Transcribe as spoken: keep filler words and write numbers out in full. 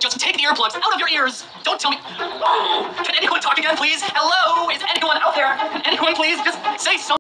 Just take the earplugs out of your ears. Don't tell me. Oh, can anyone talk again, please? Hello? Is anyone out there? Can anyone please just say something?